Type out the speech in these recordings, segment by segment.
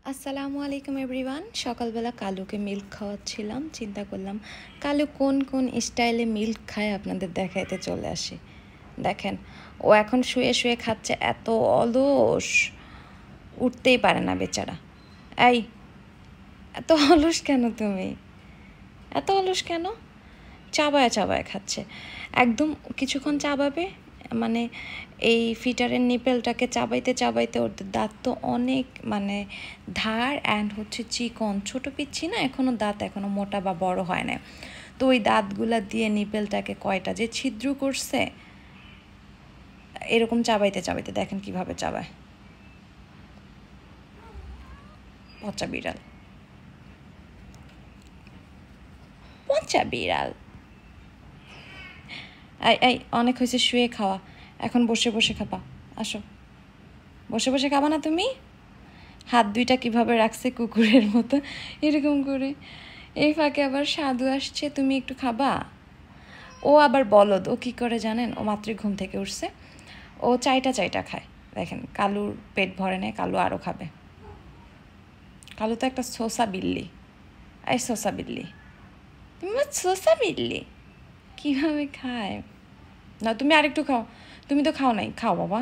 আসসালামু আলাইকুম এভরিওয়ান। সকালবেলা কালুকে মিল্ক খাওয়াচ্ছিলাম, চিন্তা করলাম কালু কোন কোন স্টাইলে মিল্ক খায় আপনাদের দেখাইতে চলে আসে। দেখেন, ও এখন শুয়ে শুয়ে খাচ্ছে, এত অলস, উঠতেই পারে না বেচারা। এই, এত অলস কেন তুমি? এত অলস কেন? চাবায় চাবায় খাচ্ছে, একদম কিছুক্ষণ চাবাবে, মানে এই ফিটারের নিপেলটাকে চাবাইতে চাবাইতে ওর দাঁত তো অনেক মানে ধার অ্যান্ড হচ্ছে চিকন, ছোটো পিচ্ছি না, এখনও দাঁত এখনও মোটা বা বড় হয় না, তো ওই দাঁতগুলা দিয়ে নিপেলটাকে কয়টা যে ছিদ্র করছে, এরকম চাবাইতে চাবাইতে দেখেন কিভাবে চাবায়। পচা বিড়াল, পচা বিড়াল। এই এই, অনেক হয়েছে শুয়ে খাওয়া, এখন বসে বসে খাবা। আসো, বসে বসে খাবা না তুমি? হাত দুইটা কিভাবে রাখছে কুকুরের মতো এরকম করে। এই ফাঁকে আবার সাধু আসছে, তুমি একটু খাবা। ও আবার বলদ, ও কী করে জানেন? ও মাত্রই ঘুম থেকে উঠছে, ও চাইটা চাইটা খায়। দেখেন, কালুর পেট ভরে নেয়, কালু আরও খাবে। কালু তো একটা সোসা বিল্লি। এই সোসা বিল্লি, তুমি আমার সোসা বিল্লি, কীভাবে খায় না? তুমি আরেকটু খাও, তুমি তো খাও নাই, খাও বাবা।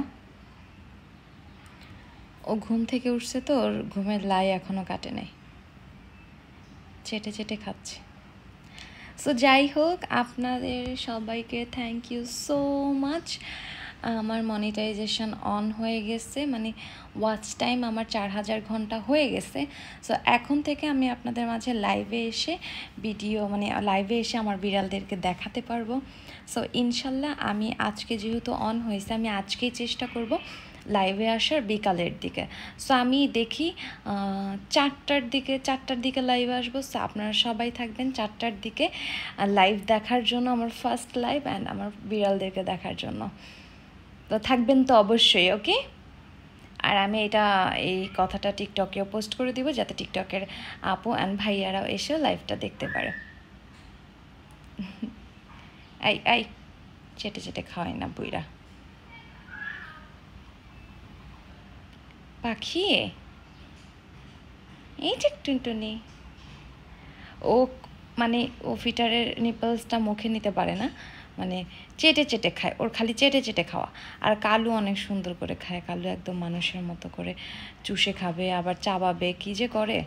ও ঘুম থেকে উঠছে তো, ওর ঘুমের লাই এখনও কাটে নাই, চেটে চেটে খাচ্ছে। সো যাই হোক, আপনাদের সবাইকে থ্যাংক ইউ সো মাচ। আমার মনিটাইজেশন অন হয়ে গেছে, মানে ওয়াচ টাইম আমার 4000 ঘন্টা হয়ে গেছে। সো এখন থেকে আমি আপনাদের মাঝে লাইভে এসে ভিডিও, মানে লাইভে এসে আমার বিড়ালদেরকে দেখাতে পারবো। সো ইনশাল্লাহ আমি আজকে যেহেতু অন হয়েছে, আমি আজকেই চেষ্টা করব লাইভে আসার বিকালের দিকে। সো আমি দেখি 4টার দিকে লাইভে আসবো। সো আপনারা সবাই থাকবেন 4টার দিকে লাইভ দেখার জন্য, আমার ফার্স্ট লাইভ অ্যান্ড আমার বিড়ালদেরকে দেখার জন্য। তো থাকবেন তো অবশ্যই, ওকে? আর আমি এই কথাটা টিকটকেও পোস্ট করে দিব, যাতে টিকটকের আপু অ্যান্ড ভাইয়ারাও এসে লাইভটা দেখতে পারে। এই এই, চেটে চেটে খাওয়াই না বুইরা পাখি। এই যে টুনটুনি, ও মানে ও ফিটারের নিপলসটা মুখে নিতে পারে না, মানে চেটে চেটে খায়, ওর খালি চেটে চেটে খাওয়া। আর কালু অনেক সুন্দর করে খায়, কালু একদম মানুষের মতো করে চুষে খাবে, আবার চাবাবে, কি যে করে।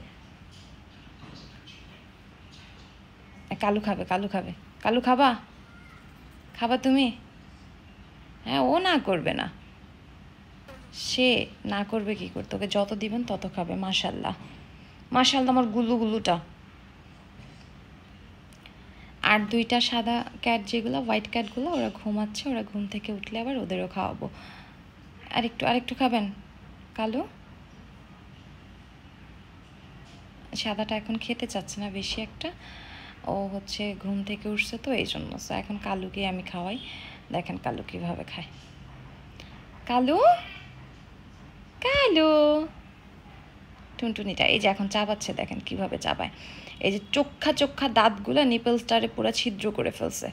কালু খাবে, কালু খাবে, কালু খাবা, খাবা তুমি? হ্যাঁ, ও না করবে না, সে না করবে কি করতে, ওকে যত দিবেন তত খাবে। মাশাল্লাহ মাশাল্লাহ, আমার গুলু গুলুটা। আর 2টা সাদা ক্যাট, যেগুলো হোয়াইট ক্যাটগুলো, ওরা ঘুমাচ্ছে, ওরা ঘুম থেকে উঠলে আবার ওদেরও খাওয়াবো। আরেকটু খাবেন কালু? সাদাটা এখন খেতে চাচ্ছে না বেশি একটা, ও হচ্ছে ঘুম থেকে উঠছে তো এই জন্য। সো এখন কালুকে আমি খাওয়াই, দেখেন কালু কীভাবে খায়। কালু, কালু টুনটুনিটা এই যে এখন চাবাচ্ছে, দেখেন কিভাবে চাবায়। এই যে চোখা চোখা দাঁতগুলো নিপলসটারে পুরো ছিদ্র করে ফেলছে।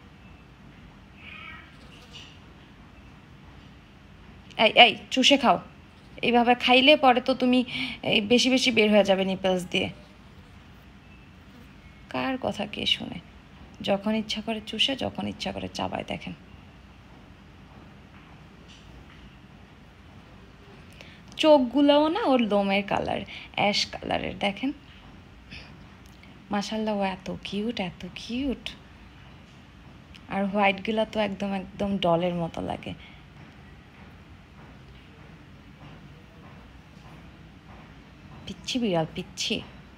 এই এই, চুষে খাও, এইভাবে খাইলে পরে তো তুমি এই বেশি বেশি বের হয়ে যাবে নিপলস দিয়ে। কার কথা কে শুনে? যখন ইচ্ছা করে চুষে, যখন ইচ্ছা করে চাবায়। দেখেন, চোখগুলোও না ওর লোমের কালার অ্যাশ কালারের, দেখেন। মাশাল্লাহ, ও এত কিউট, এত কিউট। আর হোয়াইটগুলো তো একদম একদম ডলের মতো লাগে। পিচ্ছি বিড়াল, পিচ্ছি।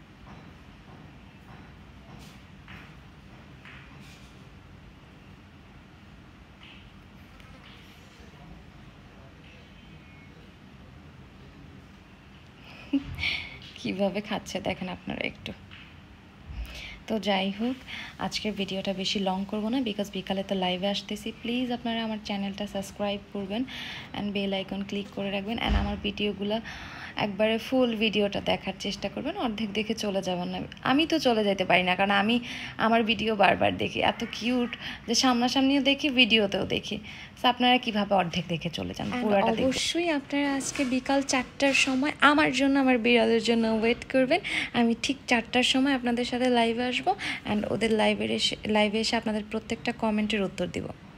কিভাবে খাচ্ছে দেখেন আপনারা একটু। তো যাই হোক, আজকের ভিডিওটা বেশি লং করব না, বিকজ বিকালে তো লাইভে আসতেছি। প্লিজ আপনারা আমার চ্যানেলটা সাবস্ক্রাইব করবেন অ্যান্ড বেল আইকন ক্লিক করে রাখবেন, অ্যান্ড আমার ভিডিওগুলো একবারে ফুল ভিডিওটা দেখার চেষ্টা করবেন, অর্ধেক দেখে চলে যাবেন না। আমি তো চলে যেতে পারি না, কারণ আমি আমার ভিডিও বারবার দেখি, এত কিউট যে সামনাসামনিও দেখি, ভিডিওতেও দেখি। তো আপনারা কীভাবে অর্ধেক দেখে চলে যান, পুরোটা অবশ্যই আপনারা আজকে বিকাল 4টার সময় আমার জন্য, আমার বিড়ালের জন্য ওয়েট করবেন। আমি ঠিক 4টার সময় আপনাদের সাথে লাইভে আসবো, অ্যান্ড ওদের লাইভে এসে আপনাদের প্রত্যেকটা কমেন্টের উত্তর দিব।